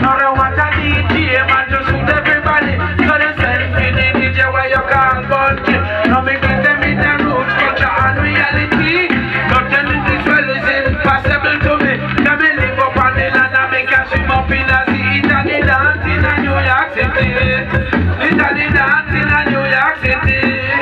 Now they want a DJ man to suit everybody. So they send me the DJ where you call Bunji. Now me give them in the roots, culture and reality. Not telling this well is impossible to me. Let me live up on the land and make a swim up in the sea. Italy dance in New York City. Italy dance in New York City.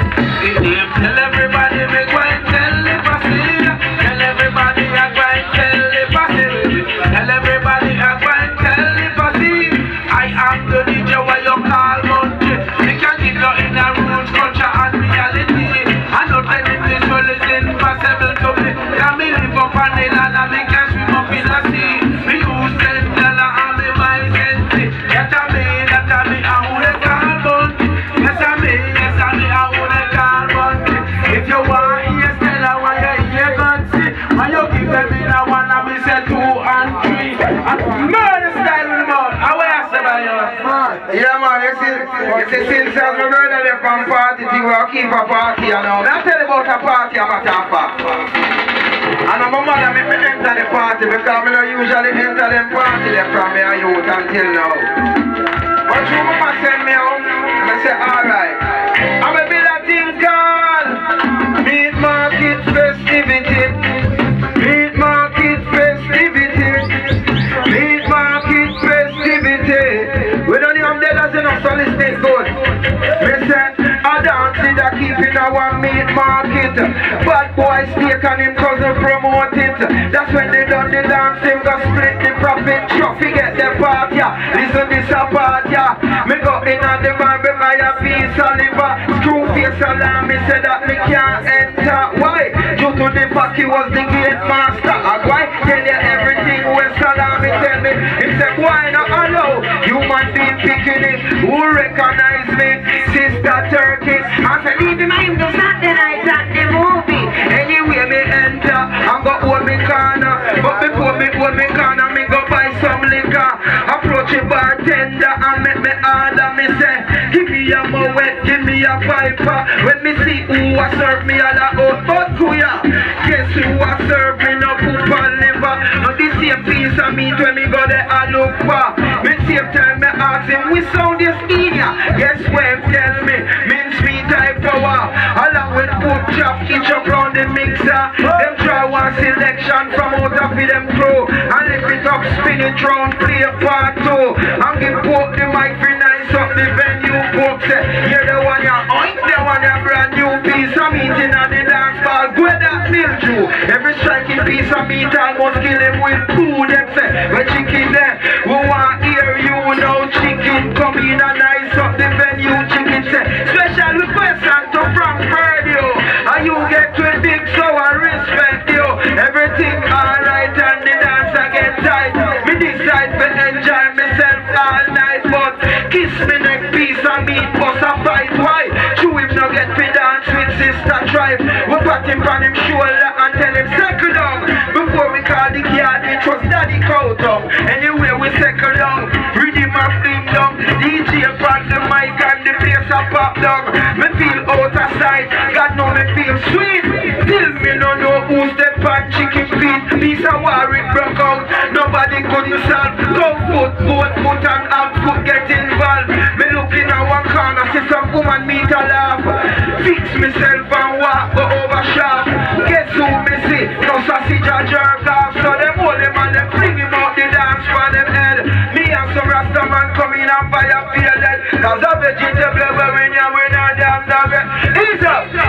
Tell everybody me go and tell the passage. Tell everybody I go and tell the passage. Tell everybody I go and tell the passage. I am the DJ where you call Bunji. We can give you in the roots, culture and reality. I know that this world is impossible to me. Can me live up on the land and me can swim up in the sea. Me use $10 and me my sense. That's a me, I would have call Bunji. Yes I me, I would have call Bunji. If you want hear Stella, why you hear Gunsi? Why you give them in a one and me say 2 and 3 and murder style with the mouth. How I say by you? Yeah man, you see since my brother left from party, he will keep a party and all. Now tell you about a party I'm a top of. And my mother make me enter the party because I don't usually enter them party there from me a youth until now. But you mama send me out and I say alright. I'm a bit of thing called Meat Market Festivity. Meat Market Festivity. Meat Market Festivity. We don't have dollars enough so listen good. Me say I dance it a keep in our meat market. Bad boy steak and him cousin promote it. That's when they done the dance, him go split the profit. Trophy get the part, yeah. Listen this a part, yeah. Me go in on the man, me buy a piece of liver. Screw face alarm, me say that me can't enter. Why? Due to the fact he was the gate master. Why? Tell you everything when Salam me tell me. He said, why not allow human being picking it? Who recognize me? Sister Turkey. I said, leave him, I'm the Saturday night at the movie. Anyway, me enter and go hold me corner. But before me hold me corner, me go buy some liquor. Approach a bartender and make me order. Me say, give me a moet, give me a piper. When me see who a serve me all out, but kuya. Guess who a serve me no poop and liver. Now the same piece of meat when me go there and look for. Me same time me ask him, we sound this in ya. Guess when tell me, mince meat type power. Along with pork chop, each up round the mixer. Them try one selection from out of them crew. And if it up, spin it round, play part 2. And give pork the mic for nice up the venue. Pork say, here the one ya oink, the one ya brand new piece of meat in the dance ball. Go that mildew. Every striking piece of meat almost kill him with food. Them say, when chicken there, we want hear you now. Chicken come in and nice up the venue. Chicken say, special request and to Frank Radio. And you get to a big so I respect you. Everything alright and the dance I get tight. Me decide to enjoy myself all night. But kiss me neck piece of meat bust a fight. Why? Chew him no get to dance with sister tribe. We pat him on him shoulder and tell him circle down. Before we call the yard, it was daddy cow down. Anyway we circle down. Redeem my fling down. DJ on the mic and the place a pop down. Me feel out of sight. God know me feel sweet. Till me no know who's the pan chicken feet. Piece of war it broke out. Nobody couldn't solve. Go foot, both foot and half foot get involved. Me looking at one corner, see some woman meet a laugh. Fix myself and walk go over sharp. Guess who me see? No sausage or jerk off. So them hold him and them fling him out the dance for them head. Me and some rasta man come in and buy a bearded. Cause a vegetable when you win a damn dog. Ease up,